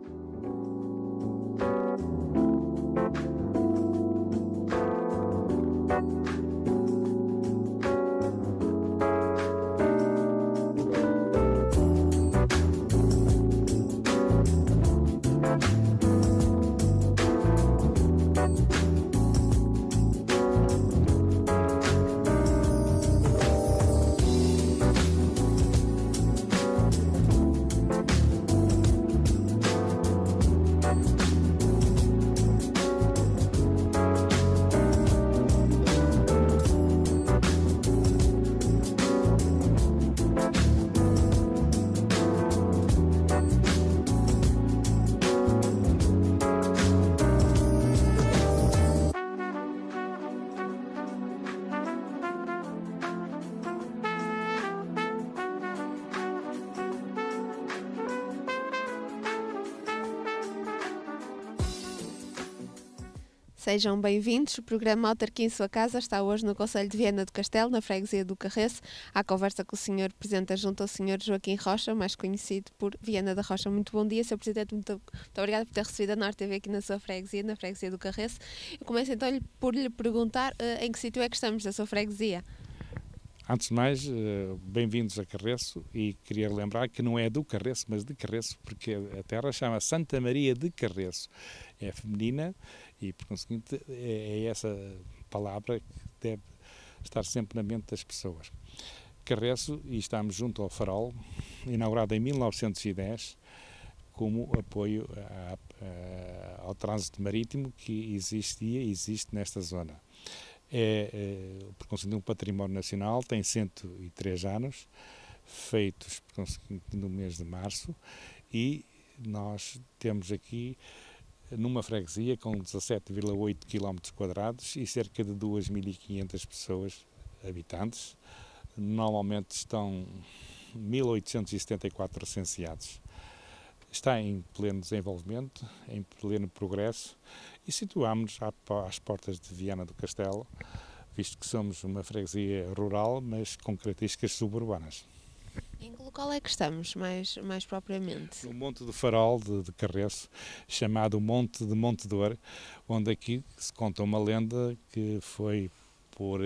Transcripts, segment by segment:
Sejam bem-vindos. O programa Autarquia em Sua Casa está hoje no Concelho de Viana do Castelo, na freguesia do Carreço, à conversa com o Sr. Presidente adjunto, ao Sr. Joaquim Rocha, mais conhecido por Viana da Rocha. Muito bom dia, Sr. Presidente. Muito obrigada por ter recebido a Norte TV aqui na sua freguesia, na freguesia do Carreço. Eu começo então por lhe perguntar em que sítio é que estamos da sua freguesia. Antes de mais, bem-vindos a Carreço, e queria lembrar que não é do Carreço, mas de Carreço, porque a terra chama Santa Maria de Carreço. É feminina e, por conseguinte, é essa palavra que deve estar sempre na mente das pessoas. Carreço, e estamos junto ao Farol, inaugurado em 1910, como apoio ao trânsito marítimo que existia e existe nesta zona. Por conseguinte, um património nacional, tem 103 anos, feitos por conseguinte no mês de março, e nós temos aqui numa freguesia com 17,8 km² e cerca de 2.500 pessoas, habitantes. Normalmente estão 1.874 recenseados. Está em pleno desenvolvimento, em pleno progresso, e situámos-nos às portas de Viana do Castelo, visto que somos uma freguesia rural, mas com características suburbanas. Em que local é que estamos, mais propriamente? No Monte do Farol de Carreço, chamado Monte de Montedor, onde aqui se conta uma lenda que foi por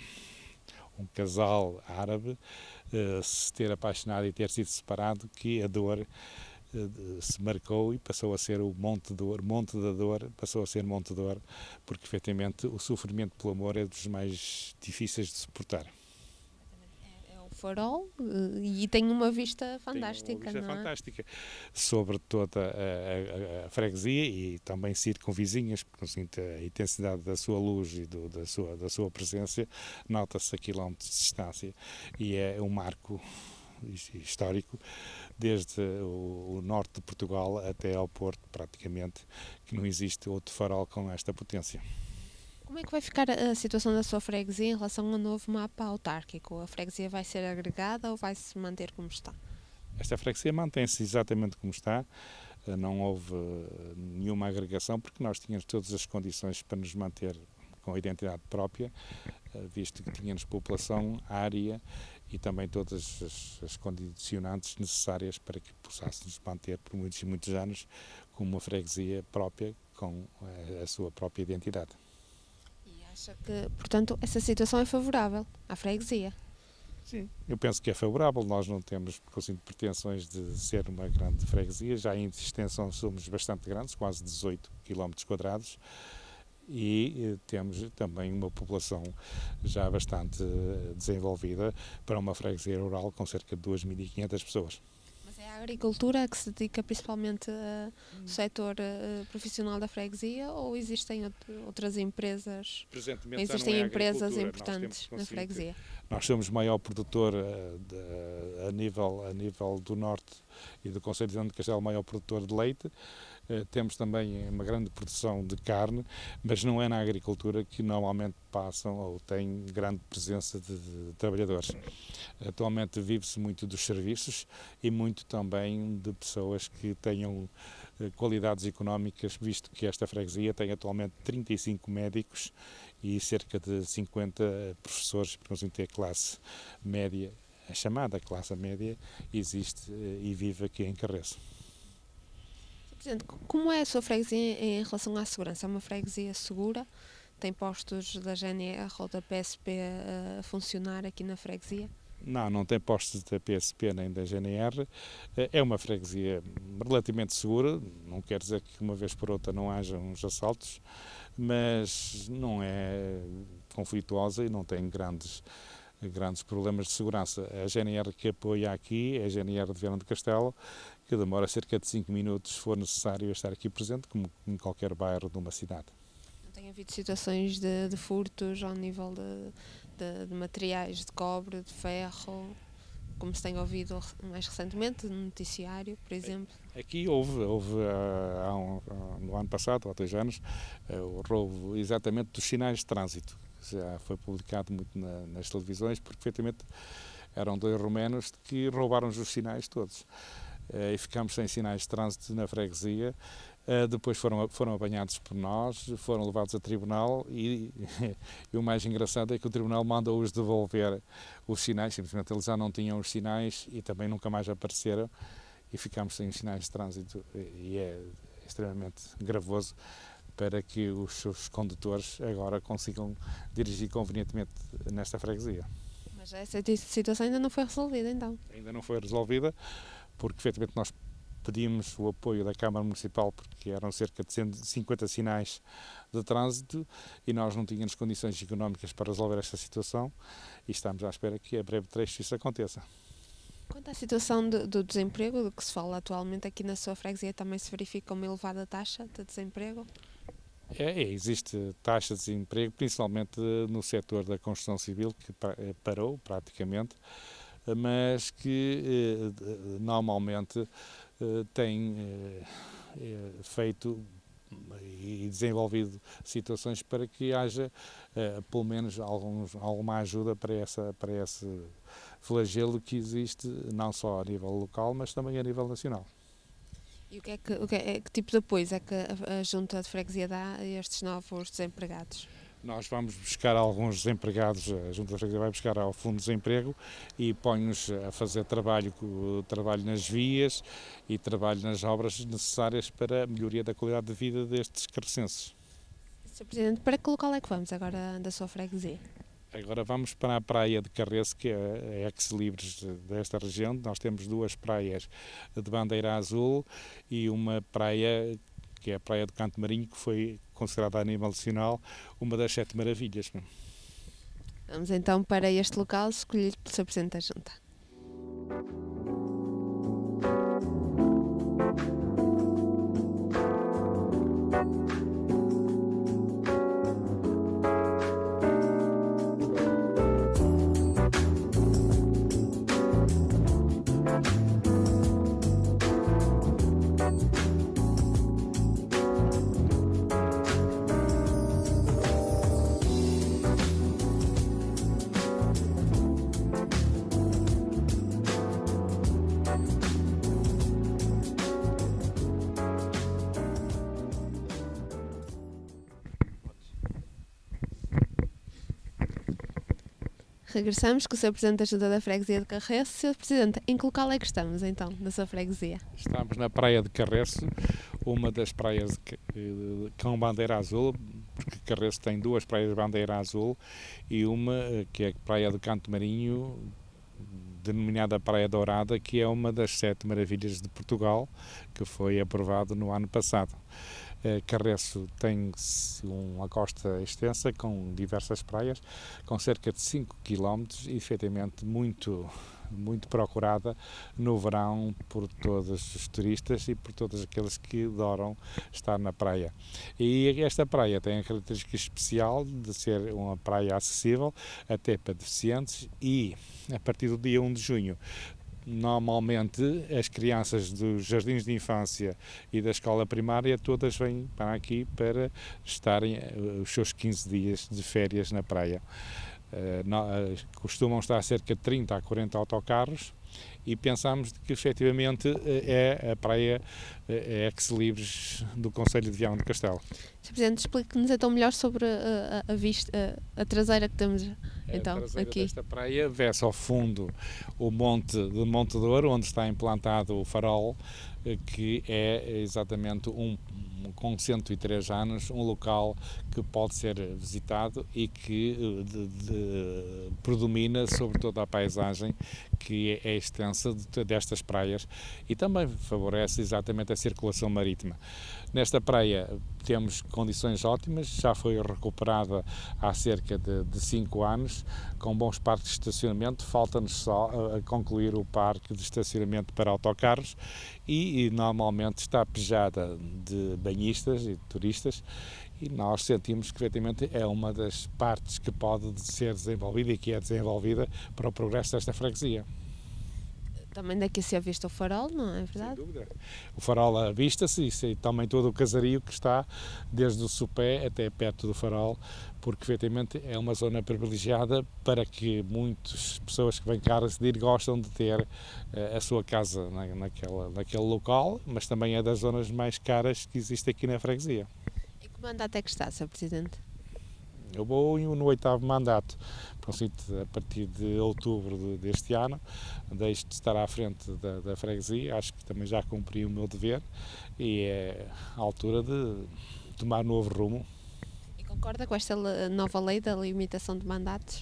um casal árabe se ter apaixonado e ter sido separado, que a dor se marcou e passou a ser o Monte da Dor, passou a ser Monte Dor, porque efetivamente o sofrimento pelo amor é dos mais difíceis de suportar. É o Farol e tem uma vista fantástica, tem uma vista não é? fantástica sobre toda a freguesia e também circunvizinhas, porque a intensidade da sua luz e da sua presença nota-se a quilómetros de distância, e é um marco histórico, desde o norte de Portugal até ao Porto, praticamente, que não existe outro farol com esta potência. Como é que vai ficar a situação da sua freguesia em relação ao novo mapa autárquico? A freguesia vai ser agregada ou vai se manter como está? Esta freguesia mantém-se exatamente como está. Não houve nenhuma agregação, porque nós tínhamos todas as condições para nos manter com a identidade própria, visto que tínhamos população, área e também todas as condicionantes necessárias para que possássemos manter por muitos e muitos anos como uma freguesia própria, com a sua própria identidade. E acha que, portanto, essa situação é favorável à freguesia? Sim, eu penso que é favorável. Nós não temos, por assim, pretensões de ser uma grande freguesia. Já em extensão somos bastante grandes, quase 18 km², e temos também uma população já bastante desenvolvida para uma freguesia rural com cerca de 2.500 pessoas. Mas é a agricultura que se dedica principalmente ao setor profissional da freguesia, ou existem outras empresas? Presentemente Existem empresas importantes na freguesia? Nós somos o maior produtor a nível do norte e do Concelho de Viana do Castelo, o maior produtor de leite. Temos também uma grande produção de carne, mas não é na agricultura que normalmente passam ou têm grande presença de trabalhadores. Atualmente vive-se muito dos serviços e muito também de pessoas que tenham qualidades económicas, visto que esta freguesia tem atualmente 35 médicos e cerca de 50 professores, por exemplo, a classe média, a chamada classe média, existe e vive aqui em Carreço. Presidente, como é a sua freguesia em relação à segurança? É uma freguesia segura? Tem postos da GNR ou da PSP a funcionar aqui na freguesia? Não, não tem postos da PSP nem da GNR. É uma freguesia relativamente segura, não quer dizer que uma vez por outra não haja uns assaltos, mas não é conflituosa e não tem grandes problemas de segurança. A GNR que apoia aqui é a GNR de Viana do Castelo, que demora cerca de 5 minutos, se for necessário, estar aqui presente, como em qualquer bairro de uma cidade. Não tem havido situações de furtos ao nível de materiais de cobre, de ferro, como se tem ouvido mais recentemente no noticiário, por exemplo? Aqui houve no ano passado, ou há 2 anos, o roubo exatamente dos sinais de trânsito. Já foi publicado muito nas televisões, porque efetivamente eram 2 romenos que roubaram os sinais todos. E ficámos sem sinais de trânsito na freguesia. Depois foram apanhados por nós, foram levados a tribunal e o mais engraçado é que o tribunal manda-os devolver os sinais, simplesmente eles já não tinham os sinais e também nunca mais apareceram e ficámos sem os sinais de trânsito e é extremamente gravoso para que os seus condutores agora consigam dirigir convenientemente nesta freguesia. Mas essa situação ainda não foi resolvida, então? Ainda não foi resolvida, porque efetivamente nós pedimos o apoio da Câmara Municipal, porque eram cerca de 150 sinais de trânsito e nós não tínhamos condições económicas para resolver esta situação e estamos à espera que a breve trecho isso aconteça. Quanto à situação do desemprego, do que se fala atualmente aqui na sua freguesia, também se verifica uma elevada taxa de desemprego? Existe taxa de desemprego, principalmente no setor da construção civil, que parou praticamente, mas que normalmente tem feito e desenvolvido situações para que haja pelo menos alguma ajuda para esse flagelo que existe não só a nível local, mas também a nível nacional. E que tipo de apoio é que a Junta de Freguesia dá a estes novos desempregados? Nós vamos buscar alguns desempregados, a Junta de Freguesia vai buscar ao Fundo de Desemprego e põe-nos a fazer trabalho nas vias e trabalho nas obras necessárias para a melhoria da qualidade de vida destes carrecenses. Sr. Presidente, para que local é que vamos agora da sua freguesia? Agora vamos para a praia de Carreço, que é a ex-libris desta região. Nós temos 2 praias de bandeira azul e uma praia que é a Praia do Canto Marinho, que foi considerada a nível nacional uma das 7 maravilhas. Vamos então para este local escolhido pelo Sr. Presidente da Junta. Regressamos com o Sr. Presidente da Junta da Freguesia de Carreço. Sr. Presidente, em que local é que estamos, então, na sua freguesia? Estamos na Praia de Carreço, uma das praias com bandeira azul, porque Carreço tem 2 praias de bandeira azul e uma que é a Praia do Canto Marinho, denominada Praia Dourada, que é uma das 7 maravilhas de Portugal, que foi aprovado no ano passado. Carreço tem uma costa extensa com diversas praias, com cerca de 5 km e efetivamente muito procurada no verão por todos os turistas e por todos aqueles que adoram estar na praia. E esta praia tem a característica especial de ser uma praia acessível até para deficientes e a partir do dia 1 de junho normalmente as crianças dos jardins de infância e da escola primária todas vêm para aqui para estarem os seus 15 dias de férias na praia. Costumam estar cerca de 30 a 40 autocarros e pensamos que efetivamente é a praia ex-libris do Concelho de Viana do Castelo. Sr. Presidente, explique-nos então melhor sobre a traseira que temos então, a traseira aqui. desta praia vê-se ao fundo o Monte de Monte Douro, onde está implantado o farol, que é exatamente com 103 anos, um local que pode ser visitado e que predomina sobre toda a paisagem que é extensa destas praias e também favorece exatamente a circulação marítima. Nesta praia temos condições ótimas, já foi recuperada há cerca de 5 anos, com bons parques de estacionamento. Falta-nos só concluir o parque de estacionamento para autocarros e normalmente está pejada de banhistas e de turistas, e nós sentimos que efetivamente é uma das partes que pode ser desenvolvida e que é desenvolvida para o progresso desta freguesia. Também daqui se avista o farol, não é verdade? Sem dúvida. O farol avista-se e também todo o casario que está desde o sopé até perto do farol, porque efetivamente é uma zona privilegiada para que muitas pessoas que vêm cá residir gostam de ter a sua casa naquele local, mas também é das zonas mais caras que existe aqui na freguesia. E que mandato é que está, Sr. Presidente? Eu vou no 8º mandato, a partir de outubro deste ano, deixo de estar à frente da freguesia, acho que também já cumpri o meu dever e é a altura de tomar novo rumo. E concorda com esta nova lei da limitação de mandatos?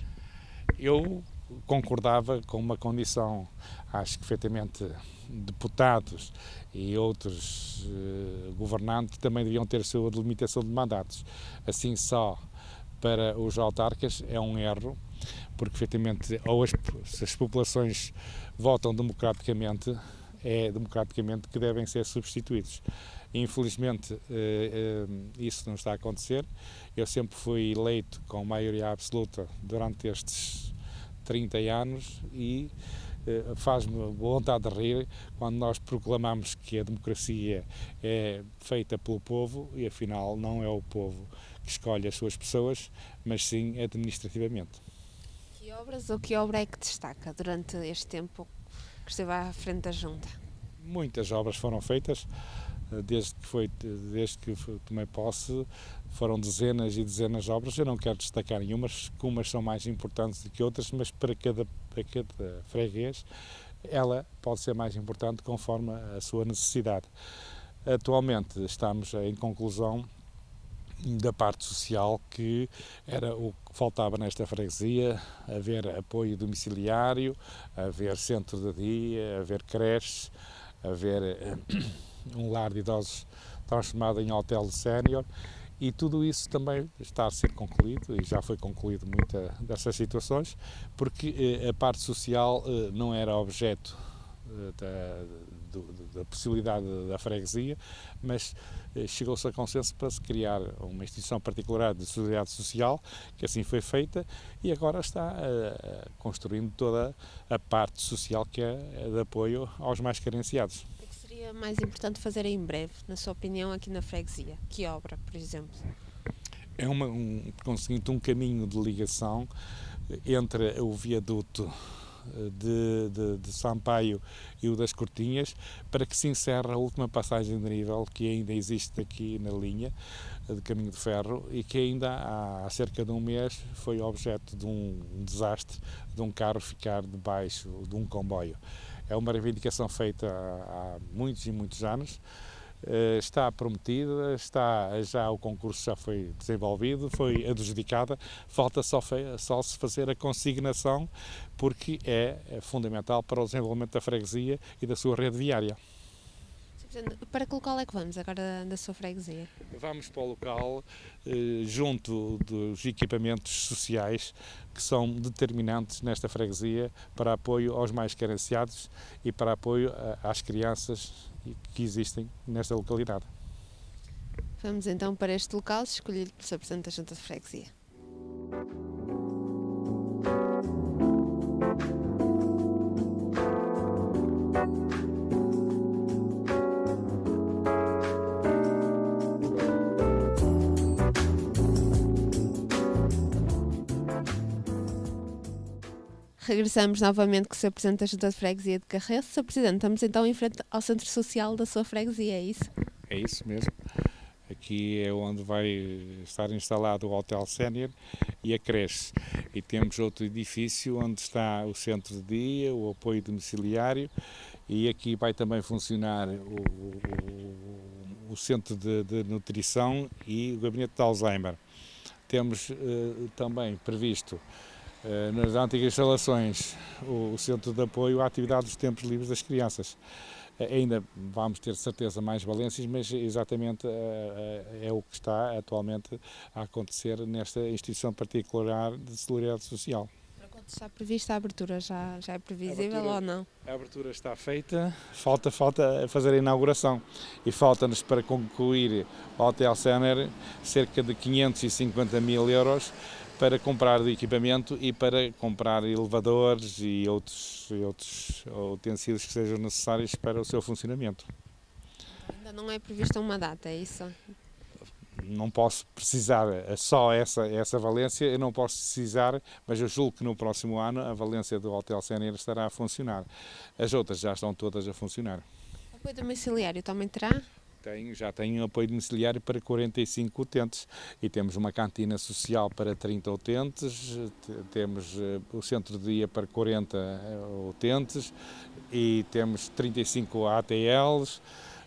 Eu concordava com uma condição, acho que efetivamente deputados e outros governantes também deviam ter a sua limitação de mandatos, assim só para os autarcas é um erro, porque efetivamente se as populações votam democraticamente, é democraticamente que devem ser substituídos. Infelizmente isso não está a acontecer. Eu sempre fui eleito com maioria absoluta durante estes 30 anos e faz-me vontade de rir quando nós proclamamos que a democracia é feita pelo povo e afinal não é o povo que escolhe as suas pessoas, mas sim administrativamente. Que obras ou que obra é que destaca durante este tempo que esteve à frente da Junta? Muitas obras foram feitas, desde que tomei posse, foram dezenas e dezenas de obras. Eu não quero destacar nenhumas, que umas são mais importantes do que outras, mas para cada freguês ela pode ser mais importante conforme a sua necessidade. Atualmente estamos em conclusão da parte social, que era o que faltava nesta freguesia: haver apoio domiciliário, haver centro de dia, haver creches, haver um lar de idosos transformado em hotel de sénior, e tudo isso também está a ser concluído e já foi concluído muitas dessas situações, porque a parte social não era objeto da possibilidade da freguesia, mas chegou-se a consenso para se criar uma instituição particular de solidariedade social, que assim foi feita, e agora está construindo toda a parte social que é de apoio aos mais carenciados. O que seria mais importante fazer em breve, na sua opinião, aqui na freguesia? Que obra, por exemplo? É um caminho de ligação entre o viaduto de Sampaio e o das Cortinhas, para que se encerre a última passagem de nível que ainda existe aqui na linha de caminho de ferro e que ainda há cerca de um mês foi objeto de um desastre, de um carro ficar debaixo de um comboio. É uma reivindicação feita há muitos e muitos anos. Está prometida, já o concurso já foi desenvolvido, foi adjudicada, falta só se fazer a consignação, porque é fundamental para o desenvolvimento da freguesia e da sua rede viária. Para que local é que vamos agora da sua freguesia? Vamos para o local junto dos equipamentos sociais que são determinantes nesta freguesia para apoio aos mais carenciados e para apoio às crianças que existem nesta localidade. Vamos então para este local, escolhido pelo Sr. Presidente da Junta de Freguesia. Regressamos novamente com o Sr. Presidente da Junta de Freguesia de Carreço. Sr. Presidente, estamos então em frente ao Centro Social da sua freguesia, é isso? É isso mesmo. Aqui é onde vai estar instalado o Hotel Sénior e a creche. E temos outro edifício onde está o centro de dia, o apoio domiciliário, e aqui vai também funcionar o centro de nutrição e o gabinete de Alzheimer. Temos também previsto nas antigas instalações o centro de apoio à atividade dos tempos livres das crianças. Ainda vamos ter certeza mais valências, mas exatamente é o que está atualmente a acontecer nesta instituição particular de solidariedade social. Para quando está prevista a abertura, já é previsível ou não? A abertura está feita, falta fazer a inauguração e falta-nos para concluir o Hotel Sénior cerca de 550 mil euros para comprar de equipamento e para comprar elevadores e outros utensílios que sejam necessários para o seu funcionamento. Ainda não é prevista uma data, é isso? Não posso precisar só essa valência, eu não posso precisar, mas eu julgo que no próximo ano a valência do Hotel Sénior estará a funcionar. As outras já estão todas a funcionar. O apoio domiciliário também terá? Já tenho apoio domiciliário para 45 utentes e temos uma cantina social para 30 utentes, temos o centro de dia para 40 utentes e temos 35 ATLs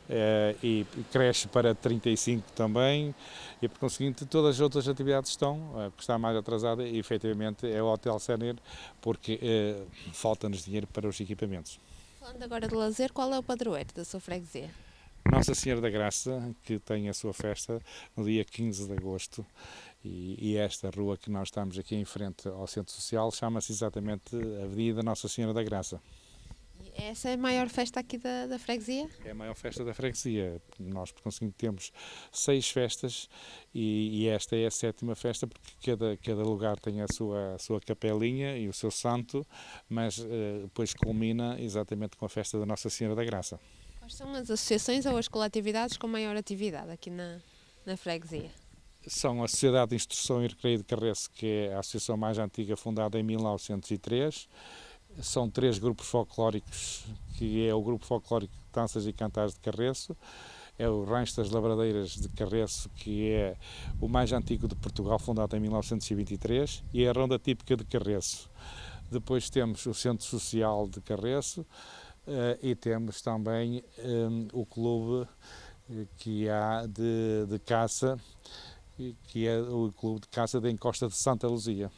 e creche para 35 também e, por conseguinte, todas as outras atividades estão. A que está mais atrasada, efetivamente, é o Hotel Sénior, porque falta-nos dinheiro para os equipamentos. Falando agora de lazer, qual é o padroeiro da sua freguesia? Nossa Senhora da Graça, que tem a sua festa no dia 15 de agosto, e esta rua que nós estamos aqui em frente ao Centro Social chama-se exatamente Avenida Nossa Senhora da Graça. E essa é a maior festa aqui da freguesia? É a maior festa da freguesia. Nós, por conseguinte, temos 6 festas e esta é a 7ª festa, porque cada lugar tem a sua capelinha e o seu santo, mas depois culmina exatamente com a festa da Nossa Senhora da Graça. Quais são as associações ou as coletividades com maior atividade aqui na freguesia? São a Sociedade de Instrução e Recreio de Carreço, que é a associação mais antiga, fundada em 1903. São 3 grupos folclóricos, que é o Grupo Folclórico de Danças e Cantares de Carreço, é o Rancho das Lavradeiras de Carreço, que é o mais antigo de Portugal, fundado em 1923, e é a Ronda Típica de Carreço. Depois temos o Centro Social de Carreço, e temos também o clube que há de caça, que é o clube de caça da Encosta de Santa Luzia.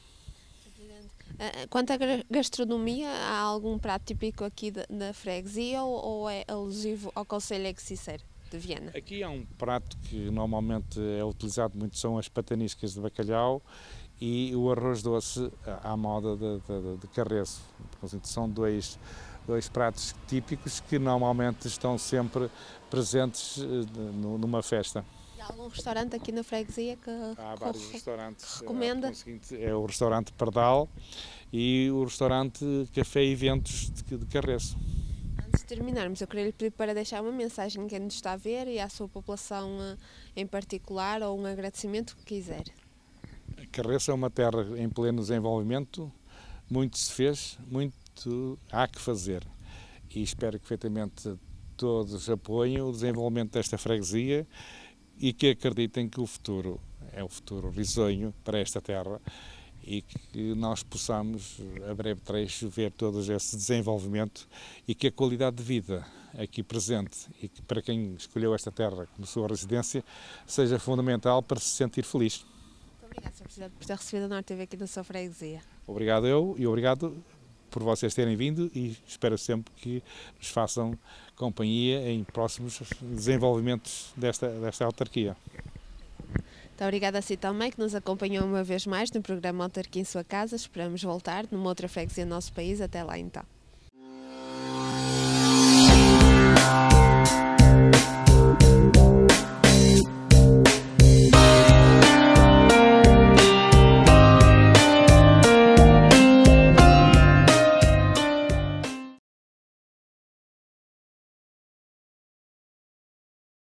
Quanto à gastronomia, há algum prato típico aqui da freguesia ou é alusivo ao concelho Excicer de Viana? Aqui há um prato que normalmente é utilizado muito, são as pataniscas de bacalhau e o arroz doce à moda de Carreço. São dois pratos típicos que normalmente estão sempre presentes numa festa. E há algum restaurante aqui na freguesia que há vários restaurantes. Recomenda? É o restaurante Pardal e o restaurante Café e Eventos de Carreço. Antes de terminarmos, eu queria lhe pedir para deixar uma mensagem a quem nos está a ver e à sua população em particular, ou um agradecimento que quiser. Carreço é uma terra em pleno desenvolvimento, muito se fez, muito há que fazer e espero que perfeitamente todos apoiem o desenvolvimento desta freguesia e que acreditem que o futuro é um futuro risonho para esta terra e que nós possamos a breve trecho ver todo esse desenvolvimento e que a qualidade de vida aqui presente e que para quem escolheu esta terra como sua residência seja fundamental para se sentir feliz. Muito obrigada, Sr. Presidente, por ter recebido a Norte TV aqui na sua freguesia. Obrigado eu e obrigado por vocês terem vindo e espero sempre que nos façam companhia em próximos desenvolvimentos desta autarquia. Muito obrigada a si também, que nos acompanhou uma vez mais no programa Autarquia em Sua Casa. Esperamos voltar numa outra freguesia do nosso país. Até lá então.